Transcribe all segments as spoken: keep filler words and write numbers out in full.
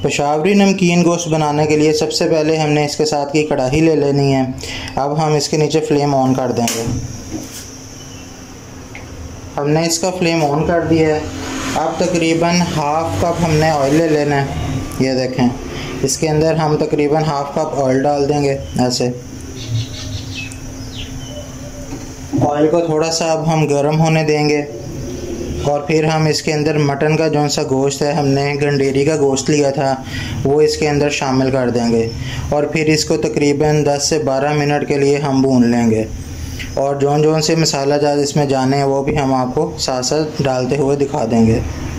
पेशावरी नमकीन गोश्त बनाने के लिए सबसे पहले हमने इसके साथ की कढ़ाई ले लेनी है। अब हम इसके नीचे फ्लेम ऑन कर देंगे। हमने इसका फ्लेम ऑन कर दिया है। अब तकरीबन हाफ़ कप हमने ऑयल ले लेना है। ये देखें, इसके अंदर हम तकरीबन हाफ़ कप ऑयल डाल देंगे। ऐसे ऑयल को थोड़ा सा अब हम गर्म होने देंगे और फिर हम इसके अंदर मटन का जौन सा गोश्त है, हमने गंडेरी का गोश्त लिया था, वो इसके अंदर शामिल कर देंगे और फिर इसको तकरीबन दस से बारह मिनट के लिए हम भून लेंगे। और जौन जौन से मसाला जात इसमें जाने हैं वो भी हम आपको साथ साथ डालते हुए दिखा देंगे।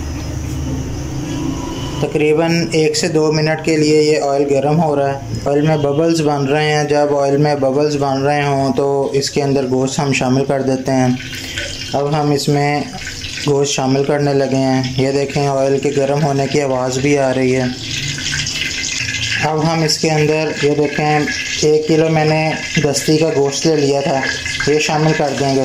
तकरीबन एक से दो मिनट के लिए ये ऑयल गर्म हो रहा है। ऑयल में बबल्स बन रहे हैं। जब ऑयल में बबल्स बन रहे हों तो इसके अंदर गोश्त हम शामिल कर देते हैं। अब हम इसमें गोश्त शामिल करने लगे हैं। ये देखें, ऑयल के गर्म होने की आवाज़ भी आ रही है। अब हम इसके अंदर ये देखें, एक किलो मैंने दस्ती का गोश्त ले लिया था, ये शामिल कर देंगे।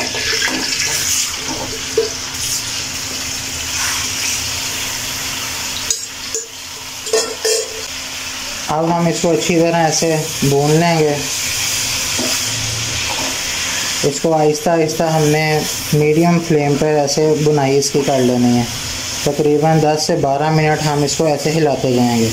अब हम इसको अच्छी तरह ऐसे भून लेंगे। इसको आहिस्ता आहिस्ता हमने मीडियम फ्लेम पर ऐसे बुनाई इसकी कर लेनी है। तकरीबन दस से बारह मिनट हम इसको ऐसे हिलाते जाएंगे।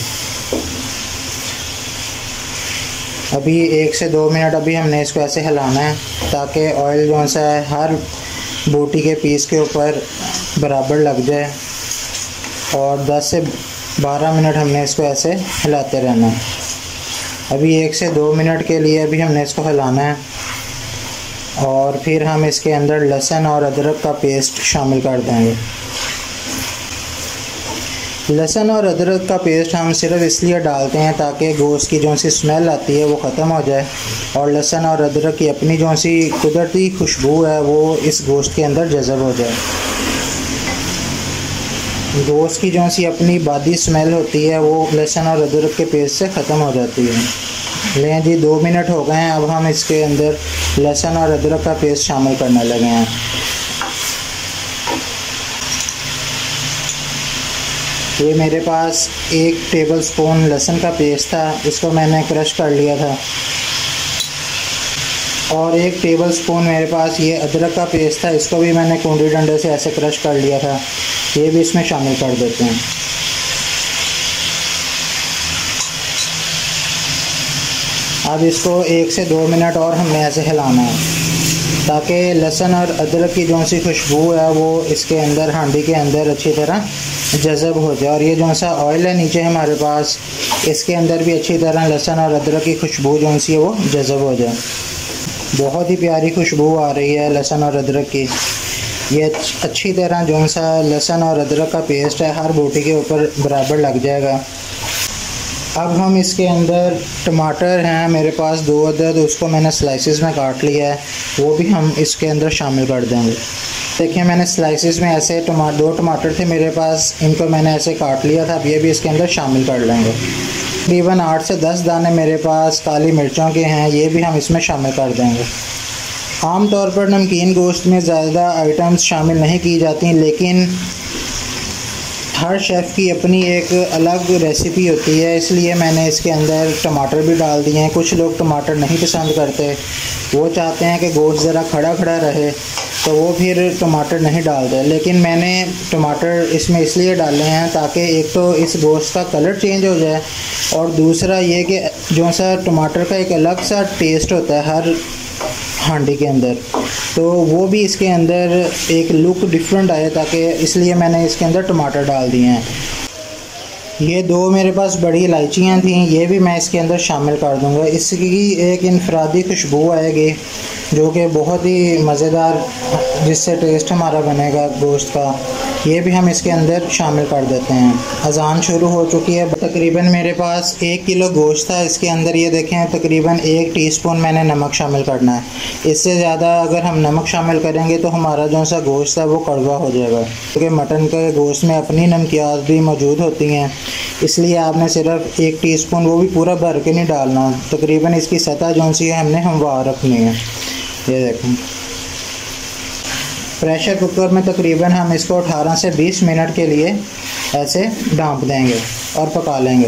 अभी एक से दो मिनट अभी हमने इसको ऐसे हिलाना है ताकि ऑयल जो सा है हर बोटी के पीस के ऊपर बराबर लग जाए। और दस से बारह मिनट हमने इसको ऐसे हिलाते रहना है। अभी एक से दो मिनट के लिए अभी हमने इसको हिलाना है और फिर हम इसके अंदर लहसुन और अदरक का पेस्ट शामिल कर देंगे। लहसुन और अदरक का पेस्ट हम सिर्फ इसलिए डालते हैं ताकि गोश्त की जो सी स्मेल आती है वो ख़त्म हो जाए और लहसुन और अदरक की अपनी जो सी कुदरती खुशबू है वो इस गोश्त के अंदर जज़ब हो जाए। गोश्त की जो सी अपनी बादी स्मेल होती है वो लहसुन और अदरक के पेस्ट से ख़त्म हो जाती है। लें जी, दो मिनट हो गए हैं। अब हम इसके अंदर लहसुन और अदरक का पेस्ट शामिल करने लगे हैं। ये मेरे पास एक टेबलस्पून लहसुन का पेस्ट था, इसको मैंने क्रश कर लिया था। और एक टेबलस्पून मेरे पास ये अदरक का पेस्ट था, इसको भी मैंने कूंडी डंडे से ऐसे क्रश कर लिया था। ये भी इसमें शामिल कर देते हैं। अब इसको एक से दो मिनट और हमने ऐसे हिलाना है ताकि लहसुन और अदरक की जो सी खुशबू है वो इसके अंदर हांडी के अंदर अच्छी तरह जज़ब हो जाए। और ये जो सा ऑयल है नीचे हमारे पास, इसके अंदर भी अच्छी तरह लहसुन और अदरक की खुशबू जो सी है वो जज़ब हो जाए। बहुत ही प्यारी खुशबू आ रही है लहसुन और अदरक की। ये अच्छी तरह जो सा लहसुन और अदरक का पेस्ट है हर बोटी के ऊपर बराबर लग जाएगा। अब हम इसके अंदर टमाटर हैं मेरे पास दो अदद, उसको मैंने स्लाइसेस में काट लिया है, वो भी हम इसके अंदर शामिल कर देंगे। देखिए, मैंने स्लाइसेस में ऐसे टमा दो टमाटर थे मेरे पास, इनको मैंने ऐसे काट लिया था। अब ये भी इसके अंदर शामिल कर लेंगे। तकरीबन आठ से दस दाने मेरे पास काली मिर्चों के हैं, ये भी हम इसमें शामिल कर देंगे। आम तौर पर नमकीन गोश्त में ज़्यादा आइटम्स शामिल नहीं की जाती, लेकिन हर शेफ़ की अपनी एक अलग रेसिपी होती है, इसलिए मैंने इसके अंदर टमाटर भी डाल दिए हैं। कुछ लोग टमाटर नहीं पसंद करते, वो चाहते हैं कि गोश्त ज़रा खड़ा खड़ा रहे, तो वो फिर टमाटर नहीं डालते। लेकिन मैंने टमाटर इसमें इसलिए डाले हैं ताकि एक तो इस गोश्त का कलर चेंज हो जाए और दूसरा ये कि जो सा टमाटर का एक अलग सा टेस्ट होता है हर हांडी के अंदर, तो वो भी इसके अंदर एक लुक डिफरेंट आए, ताकि इसलिए मैंने इसके अंदर टमाटर डाल दिए हैं। ये दो मेरे पास बड़ी इलायचियाँ थीं, ये भी मैं इसके अंदर शामिल कर दूँगा। इसकी एक इनफरादी खुशबू आएगी जो कि बहुत ही मज़ेदार, जिससे टेस्ट हमारा बनेगा गोश्त का। ये भी हम इसके अंदर शामिल कर देते हैं। अज़ान शुरू हो चुकी है। तकरीबन मेरे पास एक किलो गोश्त था, इसके अंदर ये देखें तकरीबन एक टीस्पून मैंने नमक शामिल करना है। इससे ज़्यादा अगर हम नमक शामिल करेंगे तो हमारा जो सा गोश्त है वो कड़वा हो जाएगा, क्योंकि मटन के गोश्त में अपनी नमकियात भी मौजूद होती हैं, इसलिए आपने सिर्फ एक टीस्पून, वो भी पूरा भर के नहीं डालना। तकरीबन इसकी सतह जो सी है हमने हमवार रखनी है। ये देखें, प्रेशर कुकर में तकरीबन हम इसको अठारह से बीस मिनट के लिए ऐसे ढाँप देंगे। और पका लेंगे।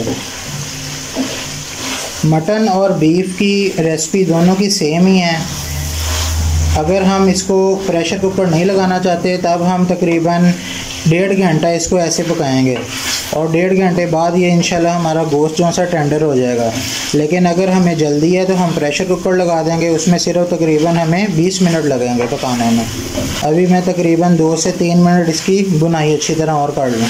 मटन और बीफ की रेसिपी दोनों की सेम ही है। अगर हम इसको प्रेशर कुकर नहीं लगाना चाहते तब हम तकरीबन डेढ़ घंटा इसको ऐसे पकाएंगे और डेढ़ घंटे बाद ये इंशाल्लाह हमारा गोश्त जो सा टेंडर हो जाएगा। लेकिन अगर हमें जल्दी है तो हम प्रेशर कुकर लगा देंगे, उसमें सिर्फ तकरीबन हमें बीस मिनट लगेंगे पकाने में। अभी मैं तकरीबन दो से तीन मिनट इसकी बुनाई अच्छी तरह और कर लूँ।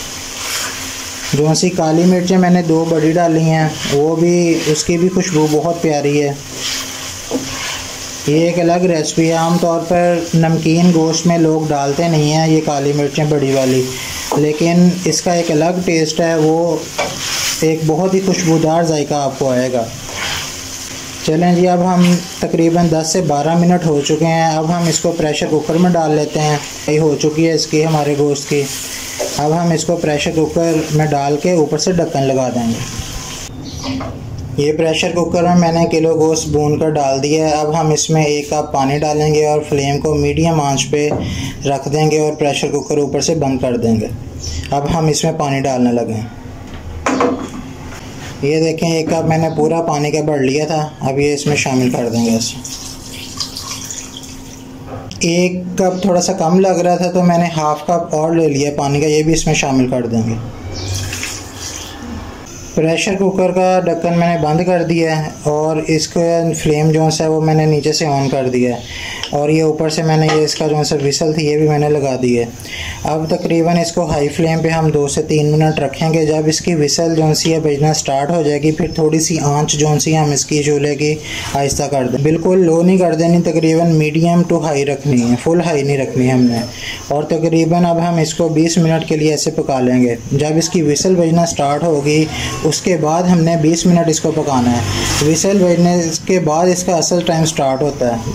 जो सी काली मिर्चें मैंने दो बड़ी डाली हैं, वो भी उसकी भी खुशबू बहुत प्यारी है। ये एक अलग रेसिपी है। आम तौर पर नमकीन गोश्त में लोग डालते नहीं हैं ये काली मिर्चें बड़ी वाली, लेकिन इसका एक अलग टेस्ट है, वो एक बहुत ही खुशबूदार जायका आपको आएगा। चलें जी, अब हम तकरीबन दस से बारह मिनट हो चुके हैं। अब हम इसको प्रेशर कुकर में डाल लेते हैं। ये हो चुकी है इसकी हमारे गोश्त की। अब हम इसको प्रेशर कुकर में डाल के ऊपर से ढक्कन लगा देंगे। ये प्रेशर कुकर में मैंने किलो गोश्त भून कर डाल दिया है। अब हम इसमें एक कप पानी डालेंगे और फ्लेम को मीडियम आंच पे रख देंगे और प्रेशर कुकर ऊपर से बंद कर देंगे। अब हम इसमें पानी डालने लगे। ये देखें, एक कप मैंने पूरा पानी का भर लिया था। अब ये इसमें शामिल कर देंगे इसे। एक कप थोड़ा सा कम लग रहा था तो मैंने हाफ कप और ले लिया पानी का, ये भी इसमें शामिल कर देंगे। प्रेशर कुकर का ढक्कन मैंने बंद कर दिया है और इसका फ्लेम जो सा है वो मैंने नीचे से ऑन कर दिया है और ये ऊपर से मैंने ये इसका जो सा विसल थी ये भी मैंने लगा दी है। अब तकरीबन इसको हाई फ्लेम पे हम दो से तीन मिनट रखेंगे। जब इसकी विसल जो सी है बजना स्टार्ट हो जाएगी, फिर थोड़ी सी आंच जो सी हम इसकी चूल्हे की आहिस्ता कर दें। बिल्कुल लो नहीं कर देनी, तकरीबन मीडियम टू हाई रखनी है, फुल हाई नहीं रखनी हमने। और तकरीबन अब हम इसको बीस मिनट के लिए ऐसे पका लेंगे। जब इसकी विसल बजना स्टार्ट होगी उसके बाद हमने बीस मिनट इसको पकाना है। विसल बजने के बाद इसका असल टाइम स्टार्ट होता है।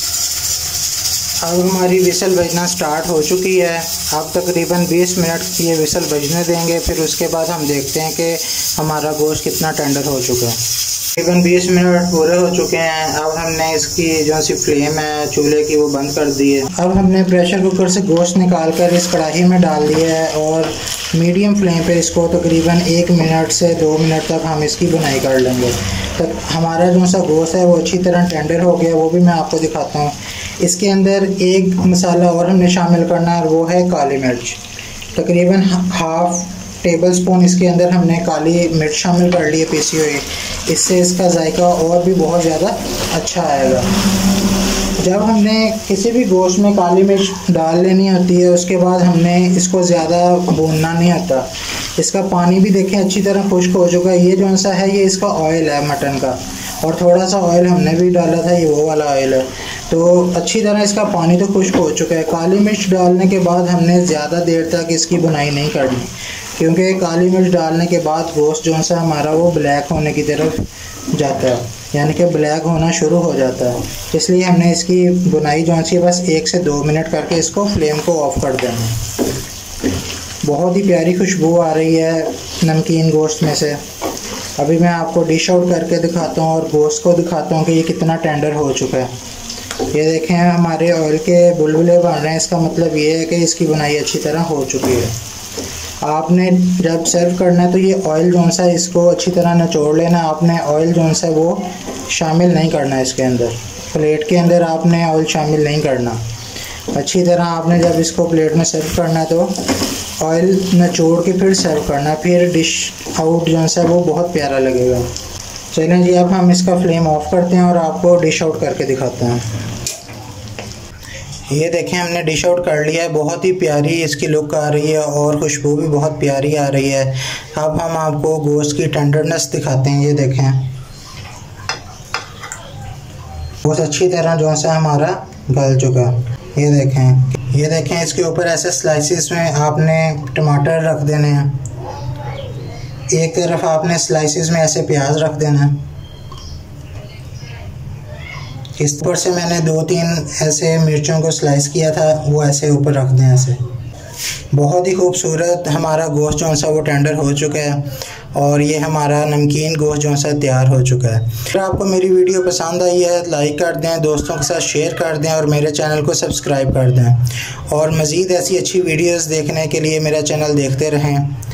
अब हमारी विसल बजना स्टार्ट हो चुकी है। अब तकरीबन बीस मिनट ये विसल बजने देंगे, फिर उसके बाद हम देखते हैं कि हमारा गोश्त कितना टेंडर हो चुका है। तकरीबन बीस मिनट पूरे हो चुके हैं। अब हमने इसकी जो सी फ्लेम है चूल्हे की वो बंद कर दी है। अब हमने प्रेशर कुकर से गोश्त निकाल कर इस कढ़ाई में डाल दिया है और मीडियम फ्लेम पे इसको तकरीबन एक मिनट से दो मिनट तक हम इसकी बुनाई कर लेंगे। तक हमारा जो सा गोश्त है वो अच्छी तरह टेंडर हो गया, वो भी मैं आपको दिखाता हूँ। इसके अंदर एक मसाला और हमने शामिल करना है और वो है काली मिर्च। तकरीबन हाफ टेबल स्पून इसके अंदर हमने काली मिर्च शामिल कर ली है पीसी हुई। इससे इसका जायका और भी बहुत ज़्यादा अच्छा आएगा। जब हमने किसी भी गोश्त में काली मिर्च डाल लेनी होती है उसके बाद हमने इसको ज़्यादा भूनना नहीं होता। इसका पानी भी देखें अच्छी तरह खुश्क हो चुका है। ये जो सा है ये इसका ऑयल है मटन का, और थोड़ा सा ऑयल हमने भी डाला था, ये वो वाला ऑयल है। तो अच्छी तरह इसका पानी तो खुश्क हो चुका है। काली मिर्च डालने के बाद हमने ज़्यादा देर तक इसकी बुनाई नहीं करनी, क्योंकि काली मिर्च डालने के बाद गोश्त जो सा हमारा वो ब्लैक होने की तरफ जाता है, यानी कि ब्लैक होना शुरू हो जाता है। इसलिए हमने इसकी बुनाई जो सी बस एक से दो मिनट करके इसको फ्लेम को ऑफ कर देना। बहुत ही प्यारी खुशबू आ रही है नमकीन गोश्त में से। अभी मैं आपको डिश आउट करके दिखाता हूँ और गोश्त को दिखाता हूँ कि ये कितना टेंडर हो चुका है। ये देखें हमारे ऑयल के बुलबुले बन रहे हैं, इसका मतलब ये है कि इसकी बुनाई अच्छी तरह हो चुकी है। आपने जब सर्व करना है तो ये ऑयल जो सा है इसको अच्छी तरह निचोड़ लेना। आपने ऑयल जो सा है वो शामिल नहीं करना है इसके अंदर, प्लेट के अंदर आपने ऑयल शामिल नहीं करना। अच्छी तरह आपने जब इसको प्लेट में सर्व करना है तो ऑयल निचोड़ के फिर सर्व करना, फिर डिश आउट जो सा है वो बहुत प्यारा लगेगा। चलें जी, अब हम इसका फ्लेम ऑफ करते हैं और आपको डिश आउट करके दिखाते हैं। ये देखें हमने डिश आउट कर लिया है। बहुत ही प्यारी इसकी लुक आ रही है और खुशबू भी बहुत प्यारी आ रही है। अब हम आपको गोश्त की टेंडरनेस दिखाते हैं। ये देखें बहुत अच्छी तरह जो सा हमारा गल चुका। ये देखें ये देखें इसके ऊपर ऐसे स्लाइसिस में आपने टमाटर रख देने हैं, एक तरफ आपने स्लाइसिस में ऐसे प्याज रख देना है। इस ऊपर से मैंने दो तीन ऐसे मिर्चों को स्लाइस किया था, वो ऐसे ऊपर रख दें ऐसे। बहुत ही खूबसूरत हमारा गोश्त जो सा वो टेंडर हो चुका है और ये हमारा नमकीन गोश्त जो सा तैयार हो चुका है। अगर आपको मेरी वीडियो पसंद आई है लाइक कर दें, दोस्तों के साथ शेयर कर दें और मेरे चैनल को सब्सक्राइब कर दें। और मज़ीद ऐसी अच्छी वीडियोस देखने के लिए मेरा चैनल देखते रहें।